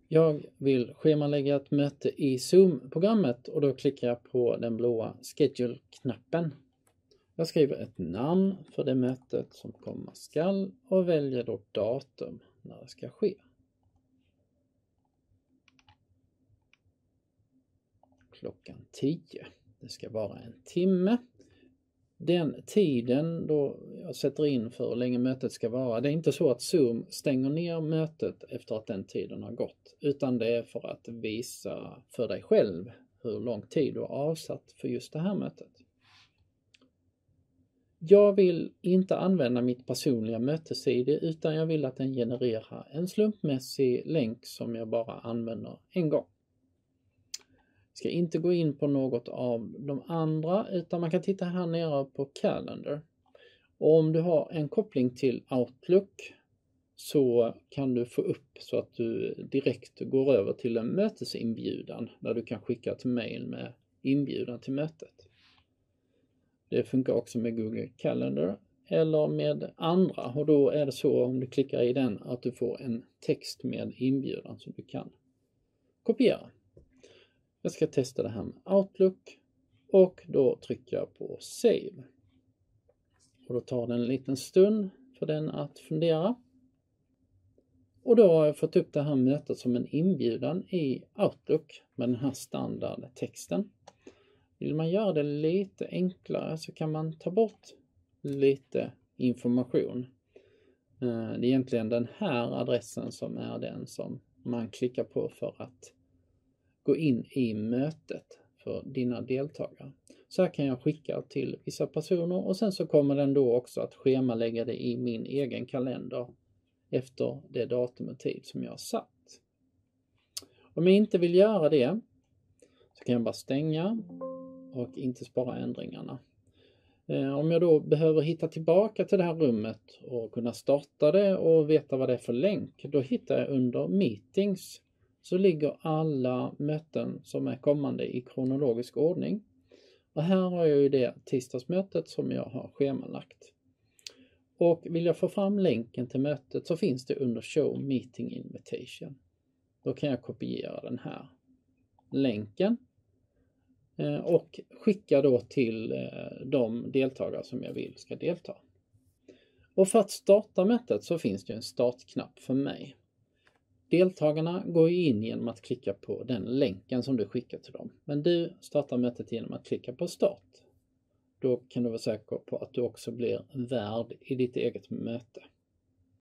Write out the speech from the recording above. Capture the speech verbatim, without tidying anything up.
Jag vill schemalägga ett möte i Zoom-programmet och då klickar jag på den blåa Schedule-knappen. Jag skriver ett namn för det mötet som komma skall och väljer då datum när det ska ske. Klockan tio. Det ska vara en timme. Den tiden då jag sätter in för hur länge mötet ska vara, det är inte så att Zoom stänger ner mötet efter att den tiden har gått, utan det är för att visa för dig själv hur lång tid du har avsatt för just det här mötet. Jag vill inte använda mitt personliga mötes-I D utan jag vill att den genererar en slumpmässig länk som jag bara använder en gång. Jag ska inte gå in på något av de andra utan man kan titta här nere på Calendar. Och om du har en koppling till Outlook så kan du få upp så att du direkt går över till en mötesinbjudan där du kan skicka ett mail med inbjudan till mötet. Det funkar också med Google Calendar eller med andra och då är det så om du klickar i den att du får en text med inbjudan som du kan kopiera. Jag ska testa det här med Outlook och då trycker jag på Save. Och då tar det en liten stund för den att fundera. Och då har jag fått upp det här mötet som en inbjudan i Outlook med den här standardtexten. Vill man göra det lite enklare så kan man ta bort lite information. Det är egentligen den här adressen som är den som man klickar på för att gå in i mötet för dina deltagare. Så här kan jag skicka till vissa personer och sen så kommer den då också att schemalägga det i min egen kalender efter det datum och tid som jag har satt. Om jag inte vill göra det så kan jag bara stänga och inte spara ändringarna. Om jag då behöver hitta tillbaka till det här rummet och kunna starta det och veta vad det är för länk, då hittar jag under Meetings så ligger alla möten som är kommande i kronologisk ordning. Och här har jag ju det tisdagsmötet som jag har schemalagt. Och vill jag få fram länken till mötet så finns det under Show Meeting Invitation. Då kan jag kopiera den här länken och skicka då till de deltagare som jag vill ska delta. Och för att starta mötet så finns det en startknapp för mig. Deltagarna går in genom att klicka på den länken som du skickar till dem. Men du startar mötet genom att klicka på start. Då kan du vara säker på att du också blir värd i ditt eget möte.